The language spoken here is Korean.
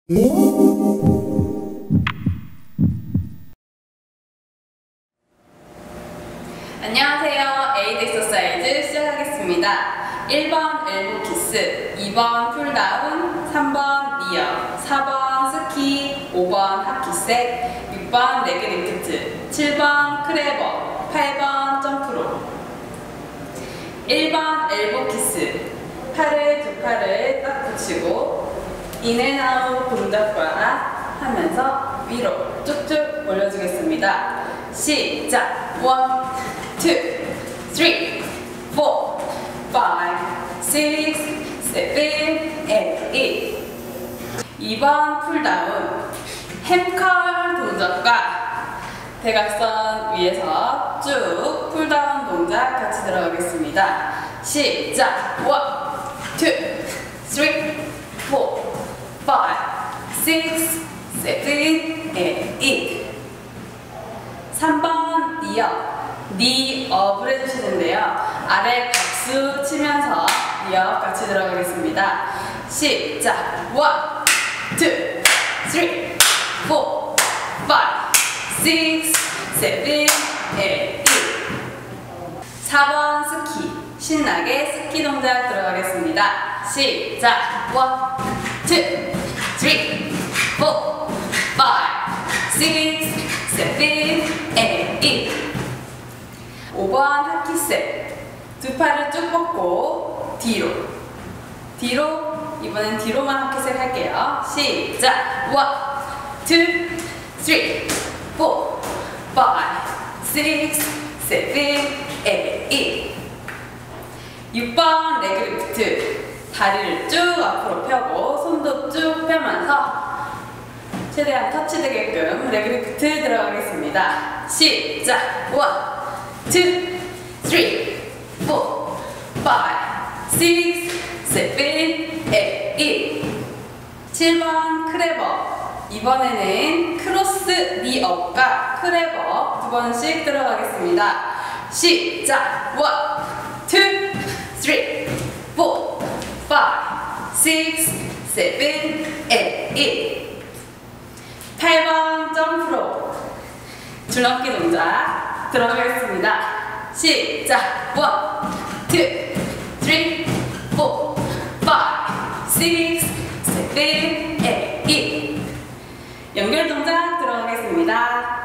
안녕하세요. 에이드 엑서사이즈 시작하겠습니다. 1번 엘보 키스, 2번 풀다운, 3번 리어, 4번 스키, 5번 하키셋, 6번 레그 리프트, 7번 크레버, 8번 점프로. 1번 엘보 키스, 두 팔을 딱 붙이고 인앤아웃 동작과 하면서 위로 쭉쭉 올려주겠습니다. 시작! 1, 2, 3, 4, 5, 6, 7, 8. 2번 풀다운, 햄컬 동작과 대각선 위에서 쭉 풀다운 동작 같이 들어가겠습니다. 시작! 1, 2, 3, 4, 5, 6, 7, 8. 3번 리업을 해주시는데요. 아래 박수 치면서 리업 같이 들어가겠습니다. 시작! 1, 2, 3, 4, 5, 6, 7, 8. 4번 스키, 신나게 스키 동작 들어가겠습니다. 시작! 1, 2, 3, 4, 5, 6, 7, 8. 5번 하키셋, 두 팔을 쭉 뻗고 뒤로 이번엔 뒤로만 하키셋 할게요. 시작! 1, 2, 3, 4, 5, 6, 7, 8. 6번 레그 리프트, 다리를 쭉 앞으로 펴고 손도 쭉 펴면서 최대한 터치되게끔 레그 리프트 들어가겠습니다. 시작! 1, 2, 3, 4, 5, 6, 7, 8. 7번 크레버, 이번에는 크로스 리업과 크레버 두 번씩 들어가겠습니다. 시작! 1, 2, 3, 4, 5, 6, 7, 8. 8번 점프로 줄넘기 동작 들어가겠습니다. 시작! 1, 2, 3, 4, 5, 6, 7, 8. 연결 동작 들어가겠습니다.